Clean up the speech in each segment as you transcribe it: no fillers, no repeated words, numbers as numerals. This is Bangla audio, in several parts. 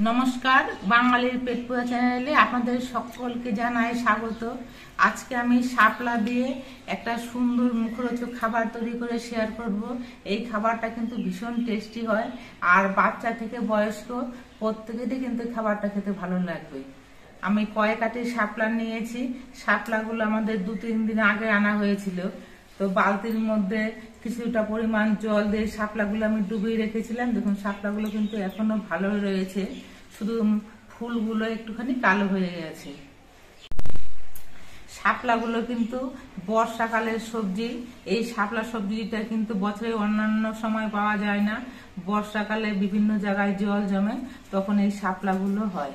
নমস্কার, বাঙালির পেট পুরা চ্যানেলে আপনাদের সকলকে জানাই স্বাগত। আজকে আমি শাপলা দিয়ে একটা সুন্দর মুখরোচক খাবার তৈরি করে শেয়ার করব। এই খাবারটা কিন্তু ভীষণ টেস্টি হয়, আর বাচ্চা থেকে বয়স্ক প্রত্যেকেরই কিন্তু খাবারটা খেতে ভালো লাগবে। আমি কয়েক আটি শাপলা নিয়েছি। শাপলাগুলো আমাদের 2-3 দিন আগে আনা হয়েছিল। তো বালতির মধ্যে কিছুটা পরিমাণ জল দিয়ে শাপলাগুলো আমি ডুবিয়ে রেখেছিলাম। দেখুন, শাপলাগুলো কিন্তু এখনো ভালো রয়েছে, শুধু ফুলগুলো একটুখানি কালো হয়ে গেছে। শাপলাগুলো কিন্তু বর্ষাকালের সবজি। এই শাপলা সবজিটা কিন্তু বছরের অন্যান্য সময় পাওয়া যায় না। বর্ষাকালে বিভিন্ন জায়গায় জল জমে, তখন এই শাপলাগুলো হয়।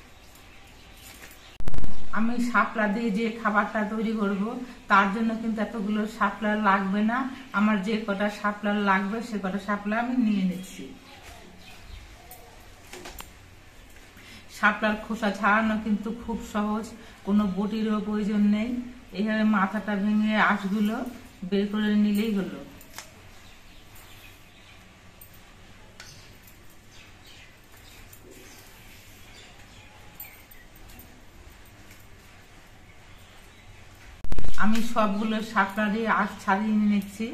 আমি শাপলা দিয়ে যে খাবারটা তৈরি করব, তার জন্য কিন্তু এতগুলো শাপলা লাগবে না। আমার যে কটা শাপলা লাগবে সে কটা শাপলা আমি নিয়ে নিচ্ছি। শাপলার খোসা ছাড়ানো কিন্তু খুব সহজ, কোনো বটিরও প্রয়োজন নেই। এইভাবে মাথাটা ভেঙে আঁশগুলো বের করে নিলেই হলো। আমি সবগুলো শাপলা দিয়ে আঁশ ছাড়িয়ে নিচ্ছি।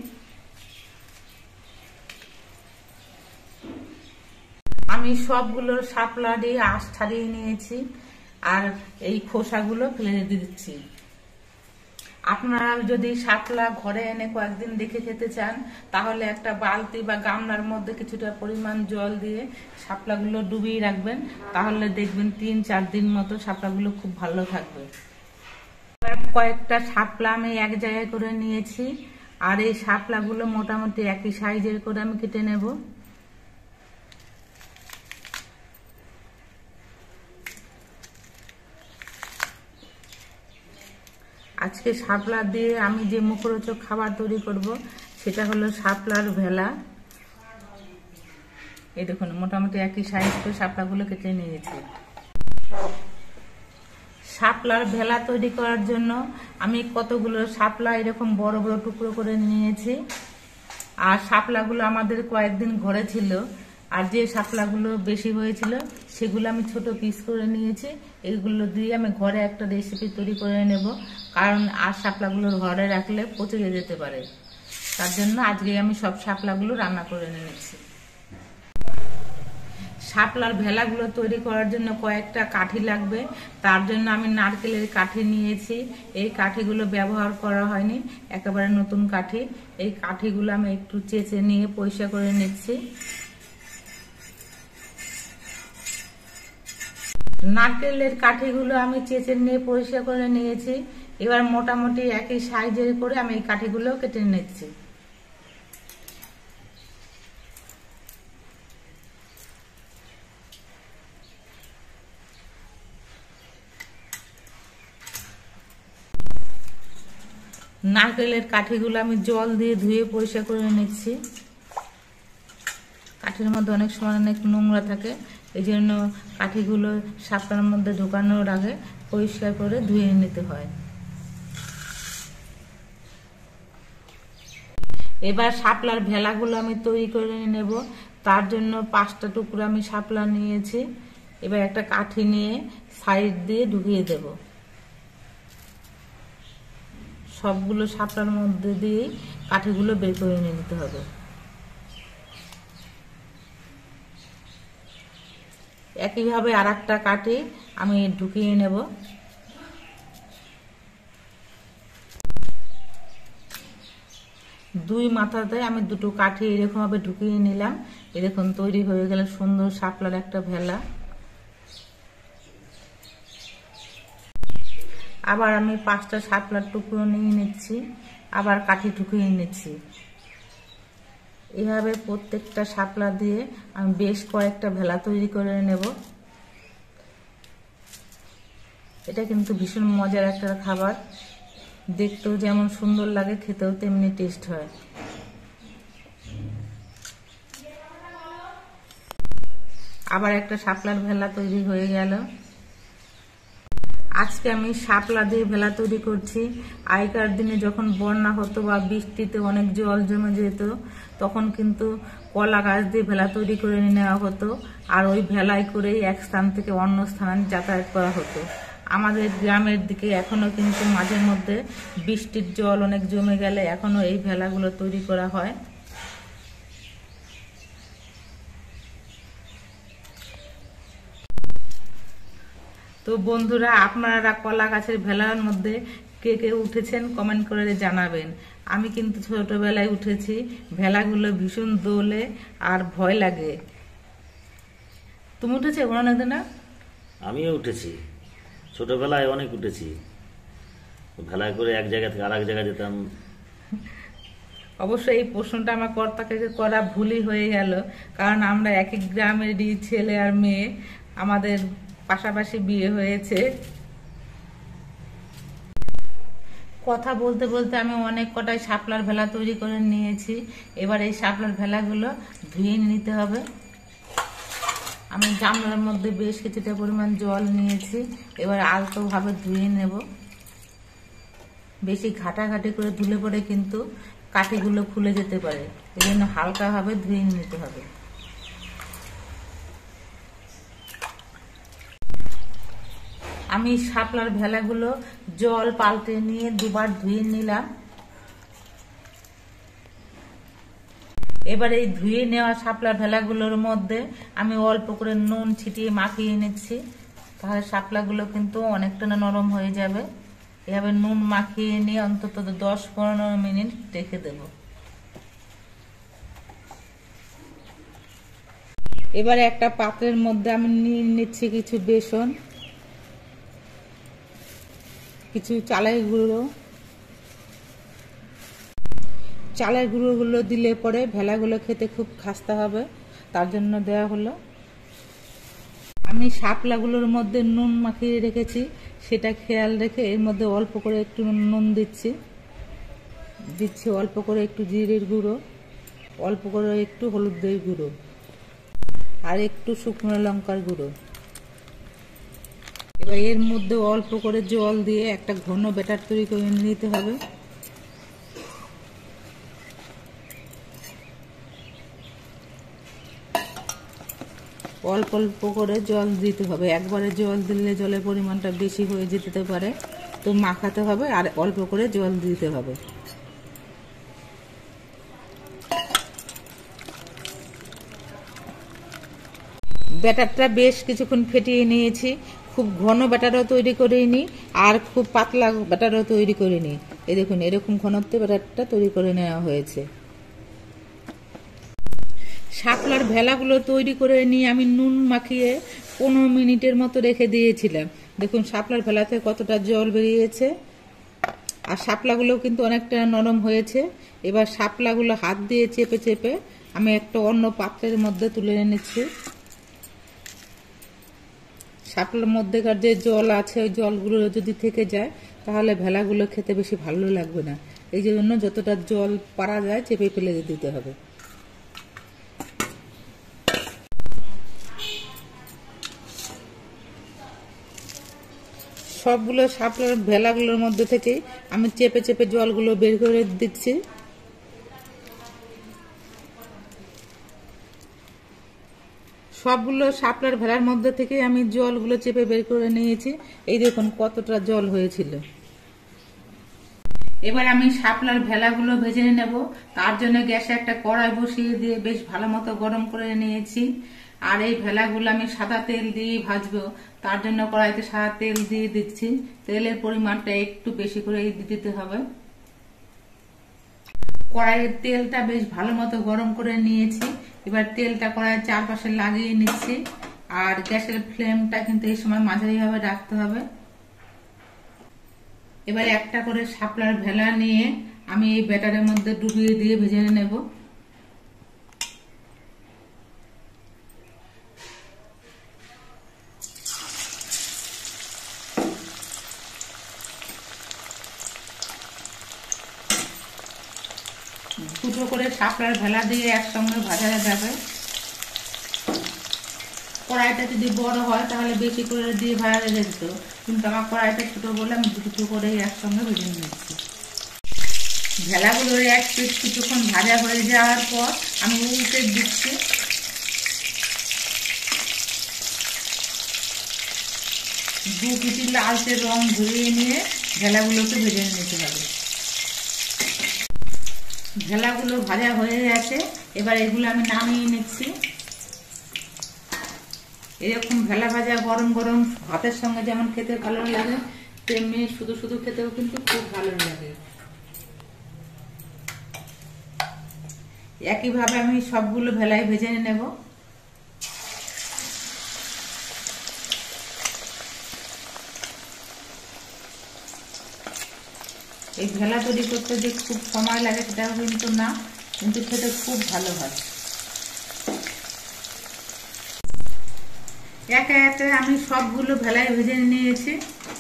আমি সবগুলো শাপলা দিয়ে আঁশ ছাড়িয়ে নিয়েছি, আর এই খোসাগুলো ফেলে দিচ্ছি। আপনারা যদি শাপলা ঘরে এনে কয়েকদিন রেখে খেতে চান, তাহলে একটা বালতি বা গামলার মধ্যে কিছুটা পরিমাণ জল দিয়ে শাপলাগুলো ডুবিয়ে রাখবেন। তাহলে দেখবেন 3-4 দিন মতো শাপলাগুলো খুব ভালো থাকবে। কয়েকটা শাপলা আমি এক জায়গায় করে নিয়েছি, আর এই শাপলাগুলো মোটামুটি একই সাইজের করে আমি কেটে নেব। আজকে শাপলা দিয়ে আমি যে মুখরোচক খাবার তৈরি করব, সেটা হলো শাপলার ভেলা। এই দেখুন, মোটামুটি একই সাইজ করে শাপলাগুলো কেটে নিয়েছি। শাপলার ভেলা তৈরি করার জন্য আমি কতগুলো শাপলা এরকম বড় বড় টুকরো করে নিয়েছি। আর শাপলাগুলো আমাদের কয়েকদিন ঘরে ছিল, আর যে শাপলাগুলো বেশি হয়েছিল সেগুলো আমি ছোট পিস করে নিয়েছি। এইগুলো দিয়ে আমি ঘরে একটা রেসিপি তৈরি করে নেব, কারণ আর শাপলাগুলো ঘরে রাখলে পচে যেতে পারে। তার জন্য আজকে আমি সব শাপলাগুলো রান্না করে নিয়েছি। শাপলার ভেলাগুলো তৈরি করার জন্য কয়েকটা কাঠি লাগবে। তার জন্য আমি নারকেলের কাঠি নিয়েছি। এই কাঠিগুলো ব্যবহার করা হয়নি, একেবারে নতুন কাঠি। এই কাঠিগুলো আমি একটু চেঁচে নিয়ে পরিষ্কার করে নিচ্ছি। নারকেলের কাঠিগুলো আমি চেঁচে নিয়ে পরিষ্কার করে নিয়েছি। এবার মোটামুটি একই সাইজের করে আমি এই কাঠিগুলো কেটে নিচ্ছি। নারকেলের কাঠিগুলো আমি জল দিয়ে ধুয়ে পরিষ্কার করে নিচ্ছি। কাঠির মধ্যে অনেক সময় অনেক নোংরা থাকে, এই জন্য কাঠিগুলো শাপলার মধ্যে ঢোকানোর আগে পরিষ্কার করে ধুয়ে নিতে হয়। এবার শাপলার ভেলাগুলো আমি তৈরি করে নেব। তার জন্য 5টা টুকরো আমি শাপলা নিয়েছি। এবার একটা কাঠি নিয়ে সাইড দিয়ে ঢুকিয়ে দেব। সবগুলো শাপলার মধ্যে দিয়ে কাঠিগুলো বের করে নিতে হবে। একইভাবে আর একটা কাঠি আমি ঢুকিয়ে নেব। দুই মাথাতে আমি দুটো কাঠি এরকম ভাবে ঢুকিয়ে নিলাম। এরকম তৈরি হয়ে গেল সুন্দর শাপলার একটা ভেলা। আবার আমি 5টা শাপলার টুকরো নিয়ে নিচ্ছি, আবার কাঠি ঢুকিয়ে নিচ্ছি। এভাবে প্রত্যেকটা শাপলা দিয়ে আমি বেশ কয়েকটা ভেলা তৈরি করে নেব। এটা কিন্তু ভীষণ মজার একটা খাবার, দেখতেও যেমন সুন্দর লাগে, খেতেও তেমনি টেস্ট হয়। আবার একটা শাপলার ভেলা তৈরি হয়ে গেল। আজকে আমি শাপলা দিয়ে ভেলা তৈরি করছি। আগেকার দিনে যখন বন্যা হতো বা বৃষ্টিতে অনেক জল জমে যেত, তখন কিন্তু কলা গাছ দিয়ে ভেলা তৈরি করে নেওয়া হতো, আর ওই ভেলায় করেই এক স্থান থেকে অন্য স্থানে যাতায়াত করা হতো। আমাদের গ্রামের দিকে এখনো কিন্তু মাঝে মধ্যে বৃষ্টির জল অনেক জমে গেলে এখনো এই ভেলাগুলো তৈরি করা হয়। তো বন্ধুরা, আপনারা কলা গাছের ভেলার মধ্যে কে কে উঠেছেন কমেন্ট করে জানাবেন। আমি কিন্তু ছোটবেলায় উঠেছি। ভেলাগুলো ভীষণ দোলে আর ভয় লাগে। তুমি উঠেছে কোনোদিন? না, আমিও উঠেছি, ছোটবেলায় অনেক উঠেছি। ভেলায় করে এক জায়গা থেকে আরেক জায়গায় যেতাম। অবশ্যই এই প্রশ্নটা আমার কর্তাকে করা ভুলই হয়ে গেল, কারণ আমরা একই গ্রামেরই ছেলে আর মেয়ে, আমাদের পাশাপাশি বিয়ে হয়েছে। কথা বলতে বলতে আমি অনেক কটাই শাপলার ভেলা তৈরি করে নিয়েছি। এবার এই শাপলার ভেলাগুলো ধুয়ে নিতে হবে। আমি গামলার মধ্যে বেশ কিছুটা পরিমাণ জল নিয়েছি। এবার আলতোভাবে ধুয়ে নেব। বেশি ঘাটাঘাটি করে ধুলে পরে কিন্তু কাঠিগুলো খুলে যেতে পারে, এই জন্য হালকাভাবে ধুয়ে নিতে হবে। আমি শাপলার ভেলাগুলো জল পাল্টে নিয়ে দুবার ধুয়ে নিলাম। এবার এই ধুয়ে নেওয়া শাপলার ভেলাগুলোর মধ্যে আমি অল্প করে নুন ছিটিয়ে মাখিয়ে নিচ্ছি, তাহলে শাপলাগুলো কিন্তু অনেকটা নরম হয়ে যাবে। এভাবে নুন মাখিয়ে নিয়ে অন্তত 10-15 মিনিট রেখে দেব। এবারে একটা পাত্রের মধ্যে আমি নিয়ে নিচ্ছি কিছু বেসন, কিছু চালের গুঁড়ো। চালের গুঁড়োগুলো দিলে পরে ভেলাগুলো খেতে খুব খাস্তা হবে, তার জন্য দেওয়া হলো। আমি শাপলাগুলোর মধ্যে নুন মাখিয়ে রেখেছি, সেটা খেয়াল রেখে এর মধ্যে অল্প করে একটু নুন দিচ্ছি অল্প করে একটু জিরের গুঁড়ো, অল্প করে একটু হলুদের গুঁড়ো, আর একটু শুকনো লঙ্কার গুঁড়ো। এবার এর মধ্যে অল্প করে জল দিয়ে একটা ঘন ব্যাটার তৈরি করে নিতে হবে। অল্প অল্প করে জল দিতে হবে, একবারে জল দিলে জলের পরিমাণটা বেশি হয়ে যেতে পারে, তো মাখাতে হবে আর অল্প করে জল দিতে হবে। ব্যাটারটা বেশ কিছুক্ষণ ফেটিয়ে নিয়েছি। খুব ঘন ব্যাটারও তৈরি করিনি আর খুব পাতলা ব্যাটারও তৈরি করিনি। এই দেখুন, এরকম ঘনত্বে ব্যাটারটা তৈরি করে নেওয়া হয়েছে। শাপলার ভেলাগুলো তৈরি করে নিয়ে আমি নুন মাখিয়ে 15 মিনিটের মতো রেখে দিয়েছিলাম। দেখুন শাপলার ভেলা থেকে কতটা জল বেরিয়েছে, আর শাপলাগুলো কিন্তু অনেকটা নরম হয়েছে। এবার শাপলাগুলো হাত দিয়ে চেপে চেপে আমি একটা অন্য পাত্রের মধ্যে তুলে নিচ্ছি। শাপলার মধ্যেকার যে জল আছে, ওই জলগুলো যদি থেকে যায় তাহলে ভেলাগুলো খেতে বেশি ভালো লাগবে না, এই জন্য যতটা জল পারা যায় চেপে ফেলে দিতে হবে। সবগুলো শাপলার ভেলাগুলোর মধ্যে থেকে আমি চেপে চেপে জলগুলো বের করে দিচ্ছি। সবগুলো শাপলার ভেলার মধ্যে থেকে আমি জলগুলো চেপে বের করে নিয়েছি। এই দেখুন কতটা জল হয়েছিল। এবার আমি শাপলার ভেলাগুলো ভেজে নেব। তার জন্য গ্যাসে একটা কড়াই বসিয়ে দিয়ে বেশ ভালো মতো গরম করে নিয়েছি। আর এই ভেলাগুলো আমি সাদা তেল দিয়ে ভাজবো, তার জন্য কড়াইতে সাদা তেল দিয়ে দিচ্ছি। তেলের পরিমাণটা একটু বেশি করে দিতে হবে। কড়াইয়ের তেলটা বেশ ভালো মতো গরম করে নিয়েছি। এবার তেলটা কড়াইয়ের চারপাশে লাগিয়ে নিচ্ছি, আর গ্যাসের ফ্লেমটা কিন্তু এই সময় মাঝারি ভাবে রাখতে হবে। এবার একটা করে শাপলার ভেলা নিয়ে আমি এই ব্যাটারের মধ্যে ডুবিয়ে দিয়ে ভেজে নেব। দুটো করে শাপলার ভেলা দিয়ে একসঙ্গে ভাজা যাবে। কড়াইটা যদি বড় হয় তাহলে বেশি করে দিয়ে ভাজা যেত, কিন্তু আমার কড়াইটা ছোট বলে আমি দুটো করেই একসঙ্গে ভেজে নিচ্ছি। ভেলাগুলোর এক পিঠ কিছুক্ষণ ভাজা হয়ে যাওয়ার পর আমি উল্টে দিচ্ছি। দু পিঠি লালচে রং ধরিয়ে নিয়ে ভেলাগুলোকে ভেজে নিতে হবে। ভেলাগুলো ভাজা হয়ে গেছে, এবার এগুলো আমি নামিয়ে নিচ্ছি। এরকম ভেলা ভাজা গরম গরম ভাতের সঙ্গে যেমন খেতে ভালো লাগে, তেমনি শুধু শুধু খেতেও কিন্তু খুব ভালো লাগে। একইভাবে আমি সবগুলো ভেলাই ভেজে নেব। এই ভেলা তৈরি করতে যে খুব সময় লাগে সেটাও কিন্তু না, কিন্তু খেতে খুব ভালো হয়। একে একে আমি সবগুলো ভেলাই ভেজে নিয়েছি।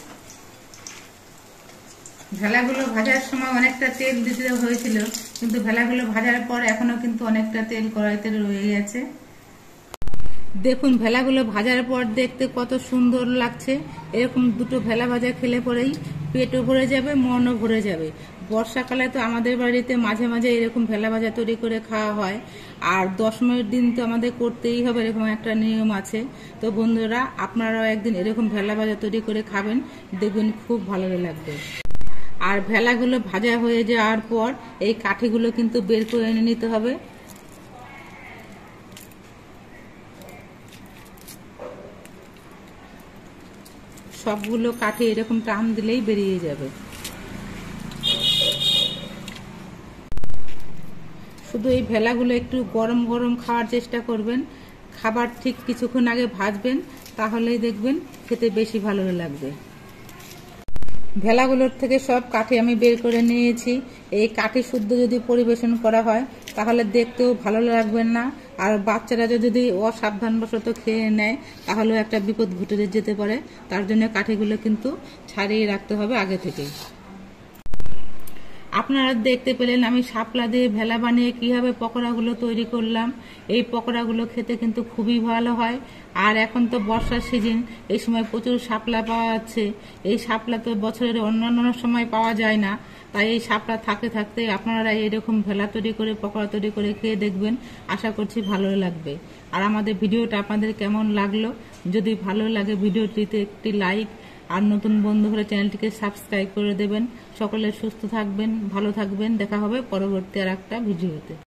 ভেলাগুলো ভাজার সময় অনেকটা তেল দিতে হয়েছিল, কিন্তু ভেলাগুলো ভাজার পর এখনো কিন্তু অনেকটা তেল কড়াইতে রয়ে গেছে। দেখুন ভেলাগুলো ভাজার পর দেখতে কত সুন্দর লাগছে। এরকম দুটো ভেলা ভাজা খেলে পরেই পেটও ভরে যাবে, মনও ভরে যাবে। বর্ষাকালে তো আমাদের বাড়িতে মাঝে মাঝে এরকম ভেলা ভাজা তৈরি করে খাওয়া হয়, আর দশমীর দিন তো আমাদের করতেই হবে, এরকম একটা নিয়ম আছে। তো বন্ধুরা, আপনারাও একদিন এরকম ভেলা ভাজা তৈরি করে খাবেন, দেখবেন খুব ভালো লাগবে। আর ভেলাগুলো ভাজা হয়ে যাওয়ার পর এই কাঠিগুলো কিন্তু বের করে নিতে হবে। সবগুলো কাঠি এরকম টান দিলেই বেরিয়ে যাবে। শুধু এই ভেলাগুলো একটু গরম গরম খাওয়ার চেষ্টা করবেন। খাবার ঠিক কিছুক্ষণ আগে ভাজবেন, তাহলেই দেখবেন খেতে বেশি ভালো লাগবে। ভেলাগুলোর থেকে সব কাঠি আমি বের করে নিয়েছি। এই কাঠি শুদ্ধ যদি পরিবেশন করা হয় তাহলে দেখতেও ভালো লাগবে না, আর বাচ্চারা যদি অসাবধানবশত খেয়ে নেয় তাহলেও একটা বিপদ ঘটে যেতে পারে। তার জন্য কাঠিগুলো কিন্তু ছাড়িয়ে রাখতে হবে আগে থেকেই। আপনারা দেখতে পেলেন আমি শাপলা দিয়ে ভেলা বানিয়ে কিভাবে পকোড়াগুলো তৈরি করলাম। এই পকোড়াগুলো খেতে কিন্তু খুবই ভালো হয়। আর এখন তো বর্ষার সিজন, এই সময় প্রচুর শাপলা পাওয়া যাচ্ছে। এই শাপলা তো বছরের অন্যান্য সময় পাওয়া যায় না, তাই এই শাপলা থাকতে থাকতে আপনারা এরকম ভেলা তৈরি করে পকোড়া তৈরি করে খেয়ে দেখবেন, আশা করছি ভালো লাগবে। আর আমাদের ভিডিওটা আপনাদের কেমন লাগলো, যদি ভালো লাগে ভিডিওটিতে একটি লাইক, আর নতুন বন্ধু হলে চ্যানেলটিকে সাবস্ক্রাইব করে দেবেন। সকলে সুস্থ থাকবেন, ভালো থাকবেন। দেখা হবে পরবর্তী আর একটা ভিডিওতে।